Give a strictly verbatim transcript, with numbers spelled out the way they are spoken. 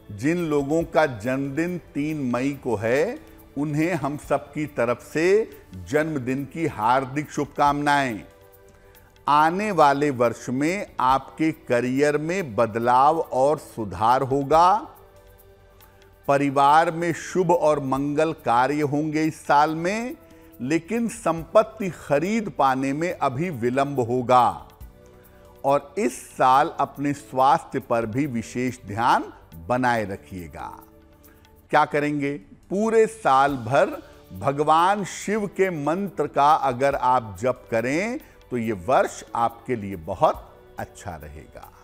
जिन लोगों का जन्मदिन तीन मई को है, उन्हें हम सबकी तरफ से जन्मदिन की हार्दिक शुभकामनाएं। आने वाले वर्ष में आपके करियर में बदलाव और सुधार होगा। परिवार में शुभ और मंगल कार्य होंगे इस साल में, लेकिन संपत्ति खरीद पाने में अभी विलंब होगा। और इस साल अपने स्वास्थ्य पर भी विशेष ध्यान बनाए रखिएगा। क्या करेंगे? पूरे साल भर भगवान शिव के मंत्र का अगर आप जप करें तो ये वर्ष आपके लिए बहुत अच्छा रहेगा।